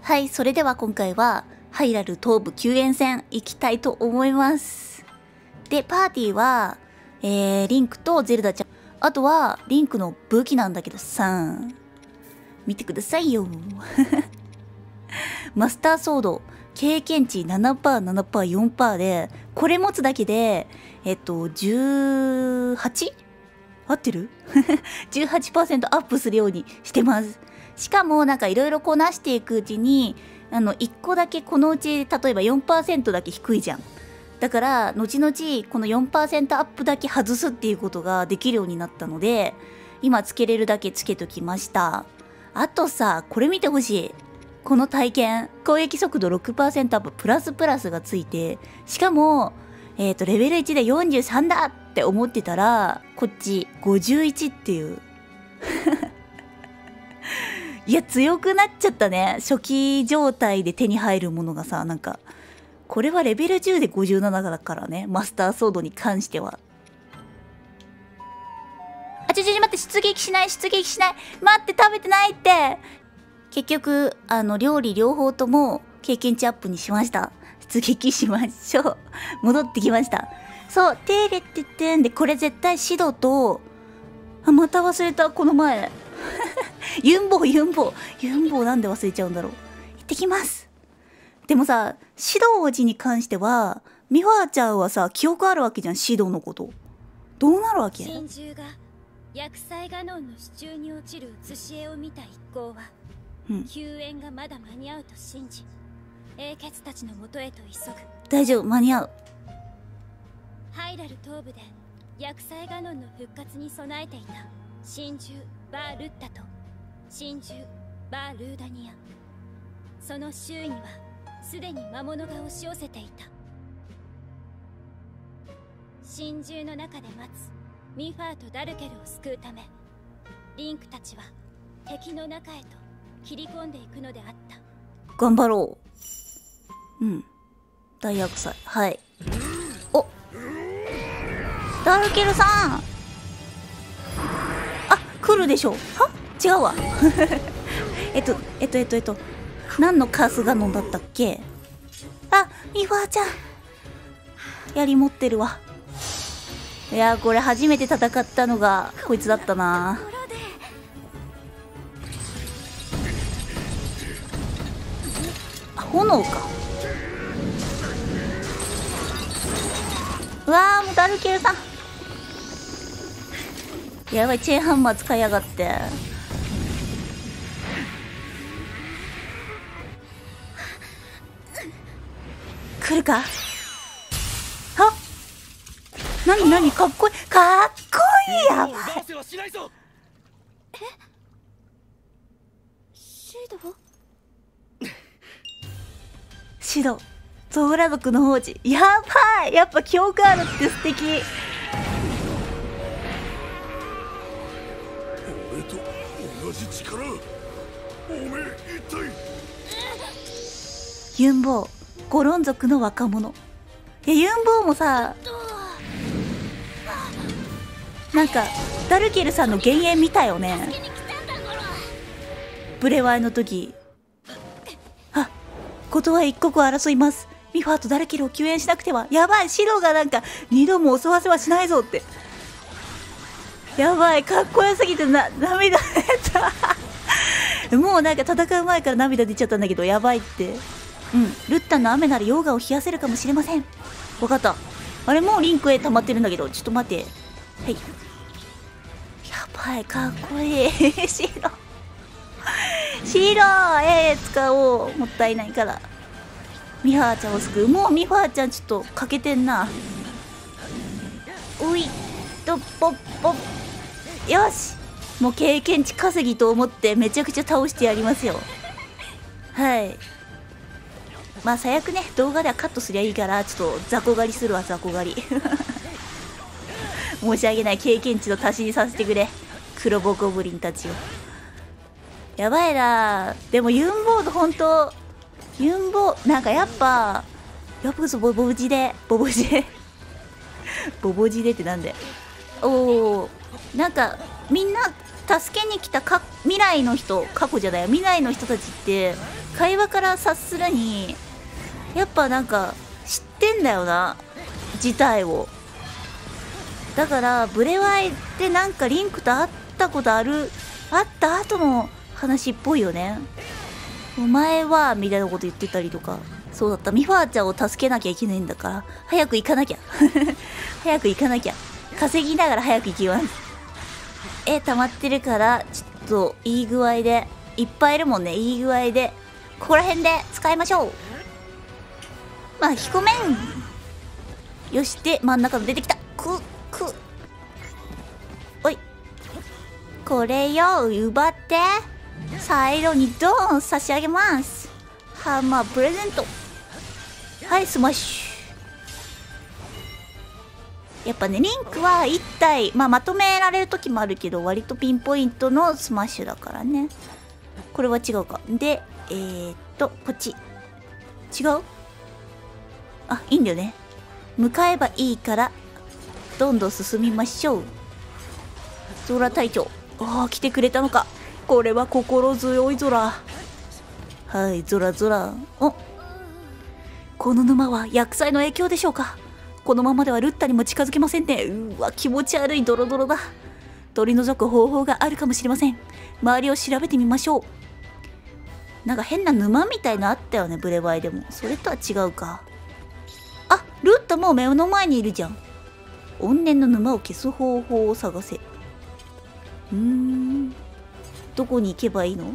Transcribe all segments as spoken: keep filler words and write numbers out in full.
はい、それでは今回はハイラル東部救援戦行きたいと思います。で、パーティーは、えー、リンクとゼルダちゃん。あとは、リンクの武器なんだけどさ、見てくださいよ。マスターソード、経験値 ななパーセント、ななパーセント、よんパーセント で、これ持つだけで、えっと、じゅうはち？ 合ってる？ じゅうはちパーセント アップするようにしてます。しかもなんかいろいろこなしていくうちに、あの、いっこだけこのうち、例えば よんパーセント だけ低いじゃん。だから、後々この よんパーセント アップだけ外すっていうことができるようになったので、今つけれるだけつけときました。あとさ、これ見てほしい。この体験、攻撃速度 ろくパーセント アッププラスプラスがついて、しかも、えっと、レベルいちでよんじゅうさんだって思ってたら、こっちごじゅういちっていう。いや、強くなっちゃったね。初期状態で手に入るものがさ、なんか、これはレベルじゅうでごじゅうななだからね。マスターソードに関しては。あ、ちょちょちょ待って、出撃しない、出撃しない。待って、食べてないって。結局、あの、料理両方とも経験値アップにしました。出撃しましょう。戻ってきました。そう、テーレってってんで、これ絶対シドと、あ、また忘れた、この前。ユンボウ、ユンボウ。ユンボウなんで忘れちゃうんだろう。行ってきます。でもさ、シド王子に関しては、ミファーちゃんはさ、記憶あるわけじゃん、シドのこと。どうなるわけ？ 神獣が薬剤ガノンの手中に落ちる写し絵を見た一行は、うん、救援がまだ間に合うと信じ、英傑たちの元へと急ぐ。 大丈夫、間に合う。 ハイラル東部で薬剤ガノンの復活に備えていた神獣バー・ルッタと神獣バー・ルーダニア、その周囲にはすでに魔物が押し寄せていた。神獣の中で待つミファーとダルケルを救うため、リンクたちは敵の中へと切り込んでいくのであった。 頑張ろう。うん、大厄災。はい。お、ダルケルさん、あ、来るでしょ。は、違うわ。えっとえっとえっとえっと何のカスガノンだったっけ。あ、ミファーちゃんやり持ってるわ。いやー、これ初めて戦ったのがこいつだったな。あ、炎か。うわー、もうダルケルさんやばい、チェーンハンマー使いやがって。来るか。はっ、なになに、かっこいい、かっこいい。やばい。え、シドシドゾーラ族の王子。やばい、やっぱ記憶あるって素敵。 俺と同じ力。おめえ一体。 ユンボウ、ゴロン族の若者。いや、ユンボウもさ、なんかダルケルさんの幻影見たよね、ブレワイの時。あ、ことは一刻を争います。ミファーとダルケルを救援しなくては。やばい、シドがなんか二度も襲わせはしないぞって。やばい、かっこよすぎてな、涙出た。もうなんか戦う前から涙出ちゃったんだけど、やばいって。うん、ルッタの雨なら溶岩を冷やせるかもしれません。わかった。あれ、もうリンクへ溜まってるんだけど、ちょっと待って。はい。やばい、かっこいい。白白、えー、使おう。もったいないから。ミファーちゃんを救う。もうミファーちゃんちょっと欠けてんな。おいと、ポッポッ。よし、もう経験値稼ぎと思ってめちゃくちゃ倒してやりますよ。はい。まあ最悪ね、動画ではカットすりゃいいから、ちょっと雑魚狩りするわ、雑魚狩り。申し訳ない、経験値の足しにさせてくれ、黒ボゴブリンたちを。やばいな。でもユンボードほんと、ユンボーなんかやっぱよくぞボボジでボボジでボボジでってなんで。おお、なんかみんな助けに来たか未来の人、過去じゃないよ、未来の人たちって会話から察するにやっぱなんか知ってんだよな、事態を。だからブレワイってなんかリンクと会ったことある、会った後の話っぽいよね。お前はみたいなこと言ってたりとか。そうだった、ミファーちゃんを助けなきゃいけないんだから早く行かなきゃ早く行かなきゃ、稼ぎながら早く行きます。え溜まってるからちょっといい具合で、いっぱいいるもんね、いい具合でここら辺で使いましょう。まあ引こめんよし。で真ん中の出てきた、くくおい、これよ奪ってサイドにドーン差し上げます。ハンマープレゼント。はい、スマッシュ。やっぱねリンクはいったい、まあ、まとめられる時もあるけど割とピンポイントのスマッシュだからね。これは違うか。でえー、っとこっち違う、あいいんだよね、向かえばいいからどんどん進みましょう。ゾラ隊長、ああ来てくれたのか、これは心強いゾラ。はいゾラゾラ。お、この沼は薬剤の影響でしょうか。このままではルッタにも近づけませんね。うわ気持ち悪いドロドロだ。取り除く方法があるかもしれません。周りを調べてみましょう。なんか変な沼みたいのあったよねブレワイでも。それとは違うか。あルッタもう目の前にいるじゃん。怨念の沼を消す方法を探せ。うーんどこに行けばいいの、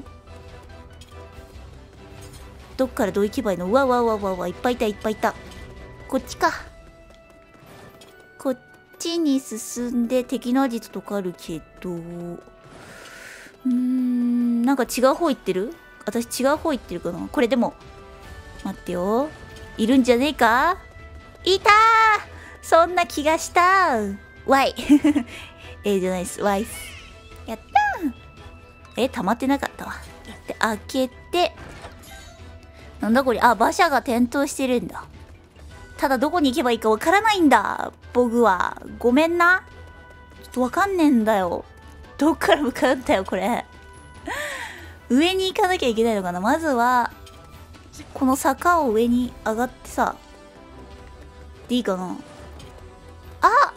どっからどう行けばいいの。うわわわわわいっぱいいたいっぱいいた。こっちか。こっちに進んで敵のアジトとかあるけど、うーんなんか違う方行ってる、私違う方行ってるかな。これでも待ってよ、いるんじゃねえか。いたー、そんな気がしたー。わいええじゃないっす、わいっす。やったー。え溜まってなかったわ。で開けて、なんだこれ、あ馬車が点灯してるんだ。ただどこに行けばいいかわからないんだ僕は。ごめんな、ちょっとわかんねえんだよ。どっから向かうんだよこれ上に行かなきゃいけないのかな。まずはこの坂を上に上がってさでいいかな。あ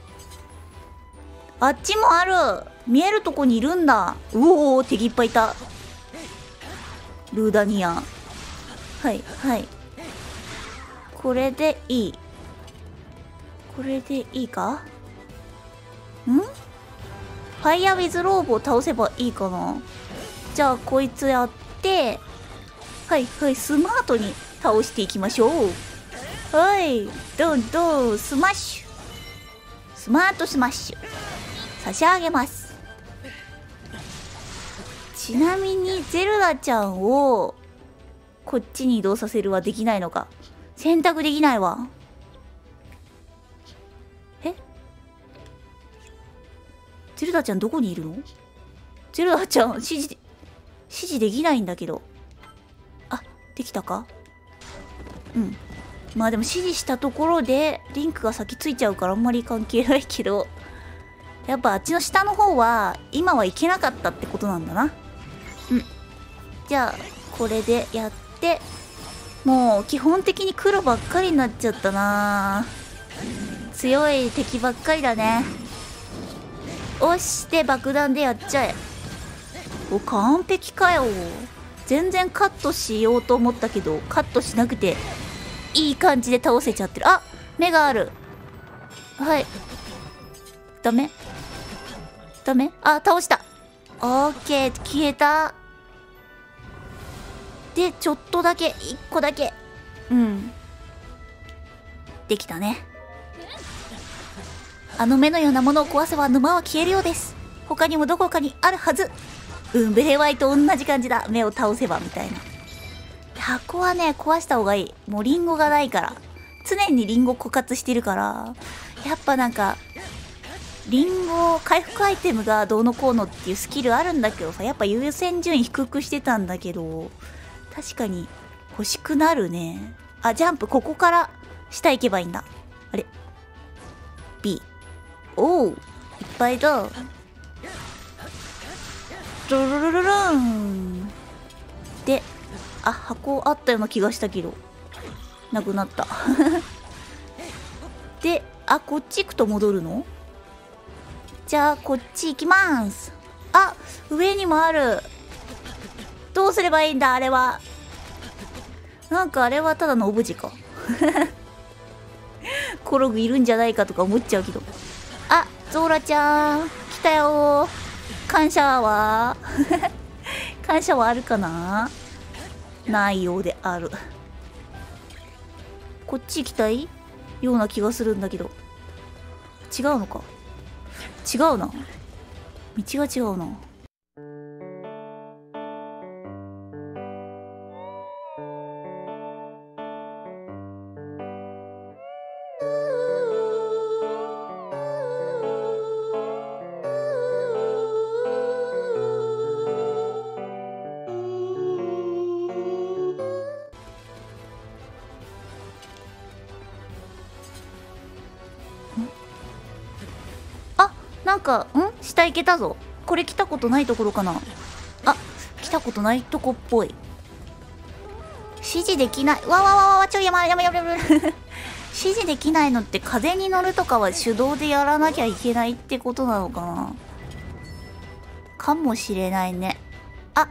あっちもある、見えるとこにいるんだ。うおー敵いっぱいいた。ルーダニア、はいはいこれでいい、これでいいかん。ファイヤーウィズローブを倒せばいいかな。じゃあこいつやって、はいはいスマートに倒していきましょう。はいどんどんスマッシュ、スマートスマッシュ差し上げます。ちなみにゼルダちゃんをこっちに移動させるはできないのか。選択できないわ。えゼルダちゃんどこにいるの。ゼルダちゃん指示で指示できないんだけど。あできたか。うんまあでも指示したところでリンクが先ついちゃうからあんまり関係ないけど、やっぱあっちの下の方は今は行けなかったってことなんだな。うんじゃあこれでやって、もう基本的に黒ばっかりになっちゃったな。強い敵ばっかりだね。押して爆弾でやっちゃえ。お完璧かよ。全然カットしようと思ったけどカットしなくていい感じで倒せちゃってる。あ目がある。はいダメダメ、あ倒した。オッケー消えた。でちょっとだけいっこだけうんできたね。あの目のようなものを壊せば沼は消えるようです。他にもどこかにあるはず。うんベレワイと同じ感じだ。目を倒せばみたいな。箱はね壊した方がいい。もうリンゴがないから、常にリンゴ枯渇してるから、やっぱなんかリンゴ回復アイテムがどうのこうのっていうスキルあるんだけどさ、やっぱ優先順位低くしてたんだけど、確かに欲しくなるね。あジャンプここから下行けばいいんだ。あれ B おういっぱいだ。ドロロロロンであ、箱あったような気がしたけどなくなったで、あ、こっち行くと戻るの？じゃあこっち行きます。あ、上にもある。どうすればいいんだあれは。なんかあれはただのオブジェかコログいるんじゃないかとか思っちゃうけど。あ、ゾーラちゃん来たよ。感謝は感謝はあるかな？ないようである。こっち行きたいような気がするんだけど、違うのか。違うな、道が違うな。なんか、ん下行けたぞ。これ来たことないところかな。あ、来たことないとこっぽい。指示できない。わわわわ、ちょいやまやまやまやま指示できないのって風に乗るとかは手動でやらなきゃいけないってことなのかな。かもしれないね。あ、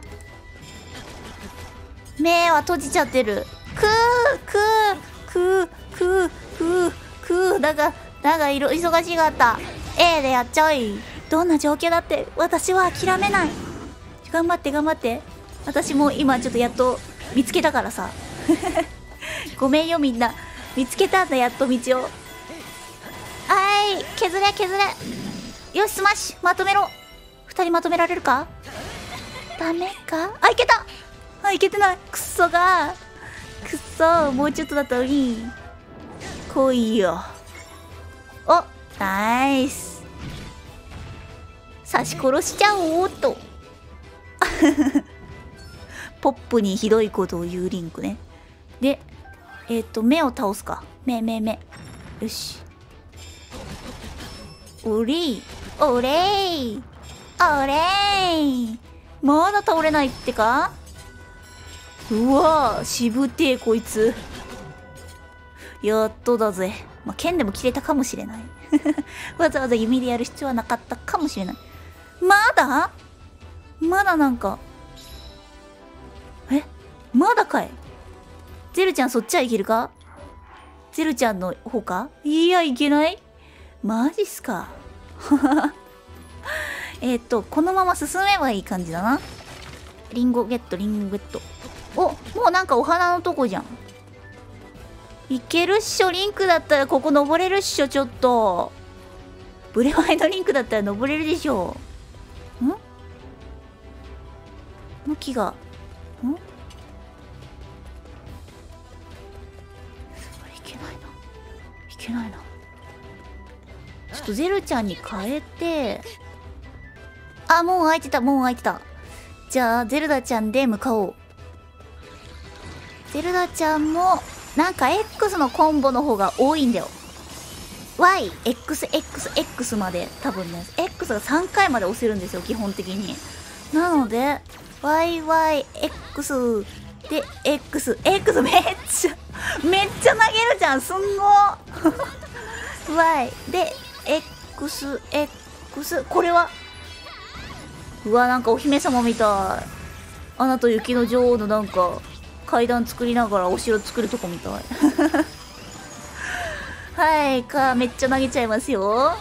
目は閉じちゃってる。くーくーくーくーくーくーだがだがいろ忙しかった。A でやっちゃい。どんな状況だって私は諦めない。頑張って頑張って。私も今ちょっとやっと見つけたからさごめんよみんな、見つけたんだやっと道を。はい、削れ削れ。よしスマッシュまとめろ。二人まとめられるか。ダメか。あ、いけた。あ、いけてない。くっそがくっそ、もうちょっとだったのに。来いよ。お、ナイス。刺し殺しちゃおうっとポップにひどいことを言うリンクね。で、えっと目を倒すか。目目目。よし。おれいおれいおれい。まだ倒れないってか。うわー、しぶてえこいつ。やっとだぜ。まあ、剣でも切れたかもしれないわざわざ弓でやる必要はなかったかもしれない。まだまだなんか、え、まだかい。ゼルちゃんそっちはいけるか。ゼルちゃんの方か。いや、いけない。マジっすかえっとこのまま進めばいい感じだな。リンゴゲットリンゴゲット。お、もうなんかお花のとこじゃん。いけるっしょ。リンクだったらここ登れるっしょ。ちょっとブレワイのリンクだったら登れるでしょ。ん向きがんいけないないけないな。ちょっとゼルちゃんに変えて。あ、もう開いてたもう開いてた。じゃあゼルダちゃんで向かおう。ゼルダちゃんもなんか X のコンボの方が多いんだよ。 ワイエックスエックスエックス まで多分ね X がさんかいまで押せるんですよ基本的に。なので ワイワイエックス で X X めっちゃめっちゃ投げるじゃん。すんごY で エックスエックス。 これはうわ、なんかお姫様みたい。アナと雪の女王のなんか階段作りながらお城作るとこみたいはいか、めっちゃ投げちゃいますよ。はい、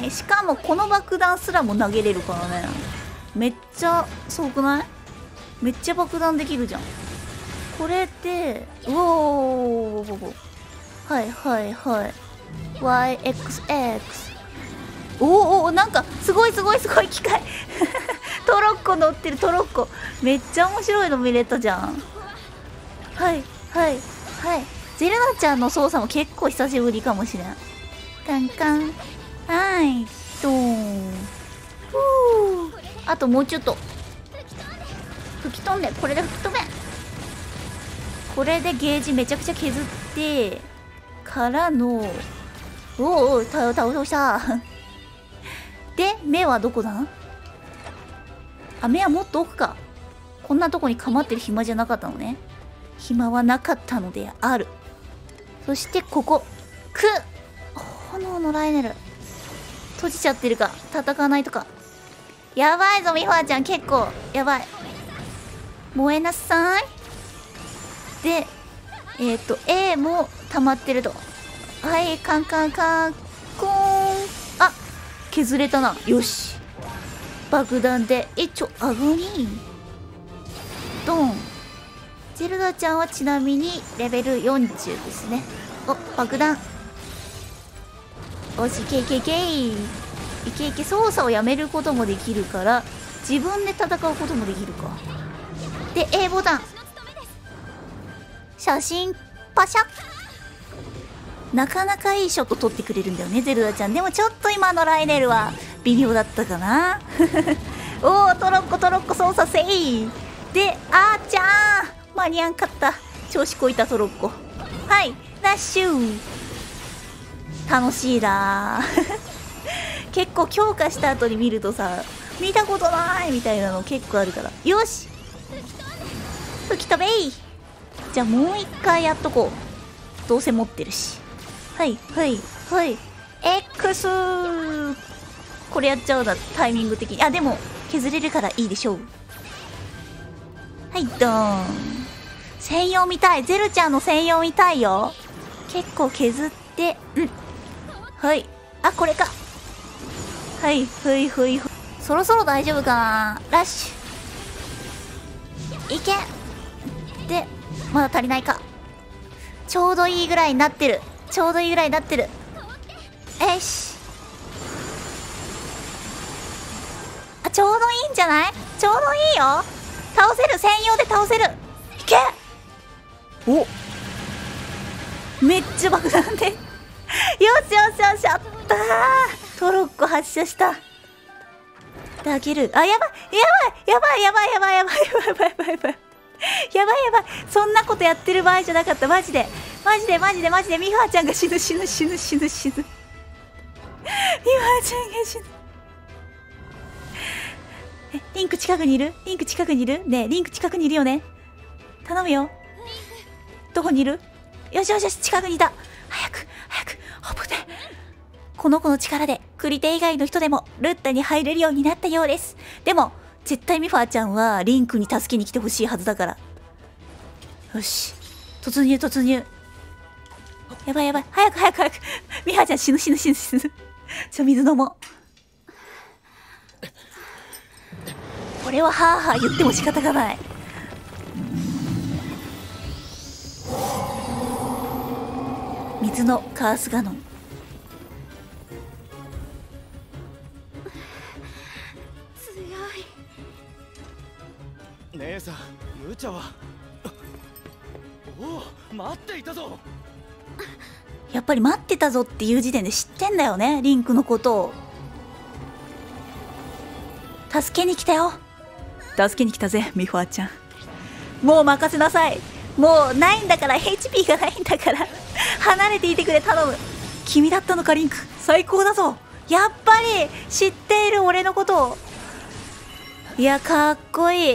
しかもこの爆弾すらも投げれるからね。めっちゃすごくない？めっちゃ爆弾できるじゃんこれで。うおー、はいはいはい ワイエックスエックス。 おお、なんかすごいすごいすごい機械トロッコ乗ってる。トロッコめっちゃ面白いの見れたじゃん。はいはいはい。ゼルナちゃんの操作も結構久しぶりかもしれん。カンカン。はいドーン。ふう、あともうちょっと吹き飛んで。これで吹き飛べ。これでゲージめちゃくちゃ削ってからの。おおお、倒倒したで目はどこだ。あ、目はもっと奥か。 こんなとこに構ってる暇じゃなかったのね。暇はなかったのである。そしてここく炎のライネル閉じちゃってるか。戦わないとか。やばいぞミファーちゃん、結構やばい。燃えなさい。でえっ、ー、と A も溜まってると。はい、カンカンカンコーン。あ、削れたな。よし、爆弾で一応アゴニードン。ゼルダちゃんはちなみにレベルよんじゅうですね。お、爆弾。おし、いけいけいけいいけいけ。操作をやめることもできるから自分で戦うこともできるか。で A ボタン、写真パシャ。なかなかいいショット撮ってくれるんだよねゼルダちゃん。でもちょっと今のライネルは微妙だったかなおお、トロッコトロッコ操作せい。であーちゃー間に合んかった。調子こいたトロッコ。はい、ラッシュ。楽しいな結構強化した後に見るとさ、見たことないみたいなの結構あるから。よし、吹き飛べい。じゃあもう一回やっとこう。どうせ持ってるし。はいはいはい X。 これやっちゃうな、タイミング的に。あ、でも削れるからいいでしょう。はいドーン。専用見たい。ゼルちゃんの専用見たいよ。結構削って、うん、はい。あ、これか。はいはいはいはい。そろそろ大丈夫かな。ラッシュいけ。でまだ足りないか。ちょうどいいぐらいになってる。ちょうどいいぐらいになってる。よし、あ、ちょうどいいんじゃない。ちょうどいいよ。倒せる。専用で倒せる。いけ。お、めっちゃ爆弾でよしよしよし、やったー。トロッコ発射した。で、開ける。あ、やばいやばいやばいやばいやばいやばいやばいやばいやばいやばいやばいやばい。そんなことやってる場合じゃなかった。マジでマジでマジでマジで。ミファーちゃんが死ぬ死ぬ死ぬ死ぬ死ぬミファーちゃんが死ぬ。え、リンク近くにいる。リンク近くにいるねえ、リンク近くにいるよね。頼むよ。どこにいる。よしよしよし、近くにいた。早く早く。危ね。この子の力でクリテ以外の人でもルッタに入れるようになったようです。でも絶対ミファーちゃんはリンクに助けに来てほしいはずだから。よし、突入突入。やばいやばい、早く早く早く。ミファーちゃん死ぬ死ぬ死ぬ死ぬ。ちょ、水飲もう。これはハーハー言っても仕方がない。水のカースガノン。 姉さん、無茶は。おお、待っていたぞ。 やっぱり待ってたぞっていう時点で知ってんだよね、リンクのことを。助けに来たよ。助けに来たぜミファーちゃん。もう任せなさい。もうないんだから、 エイチピー がないんだから離れていてくれ、頼む。君だったのかリンク、最高だぞ。やっぱり知っている俺のことを。いや、かっこいい。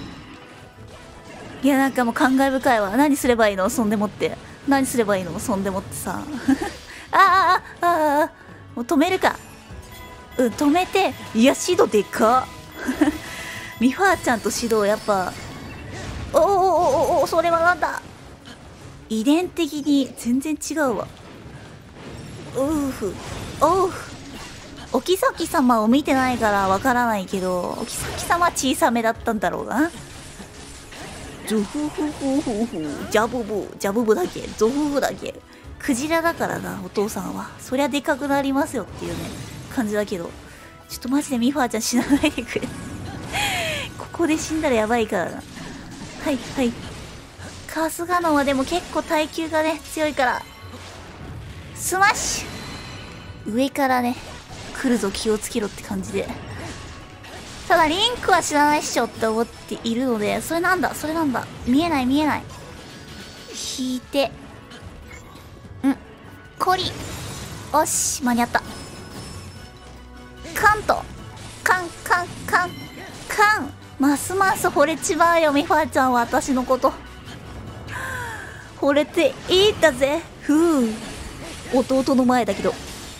いや、なんかもう感慨深いわ。何すればいいの、そんでもって。何すればいいの、そんでもってさあああああ、もう止めるか。うん、止めて。いや、シドでかっミファーちゃんとシド、やっぱ、おおおおおお、それはなんだ。遺伝的に全然違うわ。うーふ、おうふ。お妃様を見てないからわからないけど、お妃様は小さめだったんだろうな。ゾフフフフフ、ジャブブ、ジャブブだけ、ゾフフだけ。クジラだからな、お父さんは。そりゃでかくなりますよっていうね、感じだけど。ちょっとマジでミファーちゃん死なないでくれここで死んだらやばいからな。はいはい。カースガノンはでも結構耐久がね、強いから。スマッシュ。上からね、来るぞ気をつけろって感じで。ただリンクは知らないっしょって思っているので、それなんだそれなんだ、見えない見えない。引いて、んコリ、おし、間に合った。カント、カンカンカンカンますます惚れちまうよ、ミファーちゃんは私のこと。惚れていいんだぜ。ふう。弟の前だけど。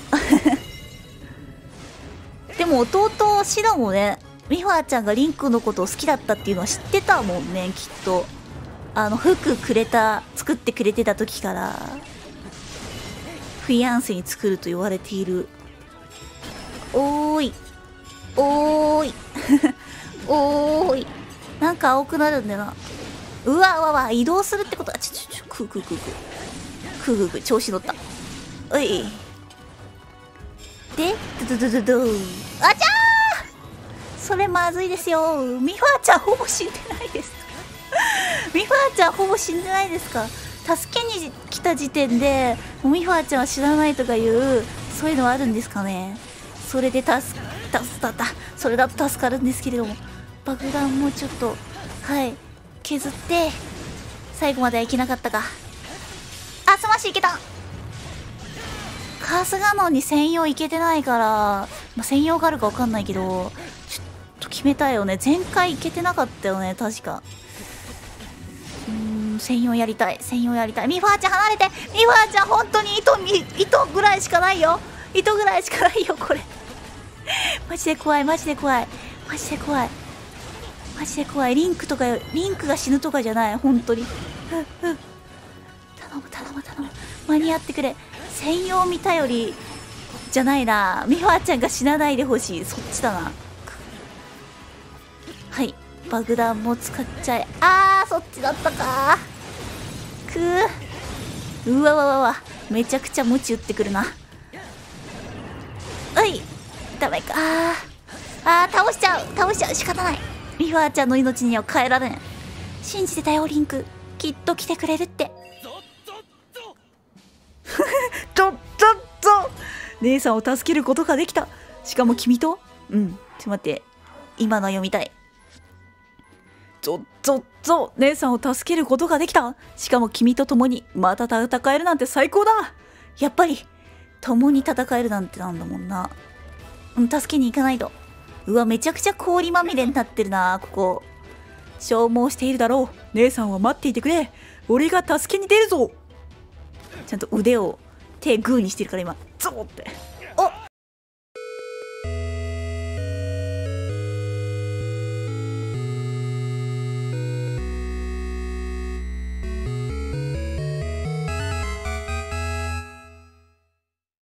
でも弟、シノもね、ミファーちゃんがリンクのことを好きだったっていうのは知ってたもんね、きっと。あの、服くれた、作ってくれてた時から、フィアンセに作ると言われている。おーい。おーい。おーい。なんか青くなるんだよな。うわうわわ、移動するってことあ、ちょちょちょ、くーくーくーくー。くーくーくー、調子乗った。おい。で、ドドドドドー。あちゃーそれまずいですよ。ミファーちゃんほぼ死んでないです。ミファーちゃんほぼ死んでないですか。助けに来た時点で、もうミファーちゃんは知らないとかいう、そういうのはあるんですかね。それで助、助かった。それだと助かるんですけれども。爆弾もちょっと、はい、削って、最後まではいけなかったか。あ、スマッシュいけた。カスガノンに専用いけてないから、まあ、専用があるかわかんないけど、ちょっと決めたいよね。前回いけてなかったよね、確か。うーん、専用やりたい。専用やりたい。ミファーちゃん離れて。ミファーちゃん本当に糸、糸ぐらいしかないよ。糸ぐらいしかないよ、これ。マジで怖い、マジで怖い。マジで怖い。マジで怖い。リンクとかよ、リンクが死ぬとかじゃない、本当に。頼む、頼む、頼む。間に合ってくれ。専用見たより、じゃないな。ミファーちゃんが死なないでほしい。そっちだな。はい。爆弾も使っちゃえ。あー、そっちだったかー。くー。うわわわわ。めちゃくちゃムチ打ってくるな。はい。ダメかー。あー、倒しちゃう。倒しちゃう。仕方ない。ミファーちゃんの命には変えられん。信じてたよ、リンク。きっと来てくれるって。ちょっとっと姉さんを助けることができた。しかも君とうん。ちょっと待って。今の読みたい。ちょっとっと姉さんを助けることができた。しかも君と共にまた戦えるなんて最高だ。やっぱり、共に戦えるなんてなんだもんな。うん、助けに行かないと。うわ、めちゃくちゃ氷まみれになってるな、ここ。消耗しているだろう。姉さんは待っていてくれ。俺が助けに出るぞ。ちゃんと腕を手グーにしてるから今ゾーって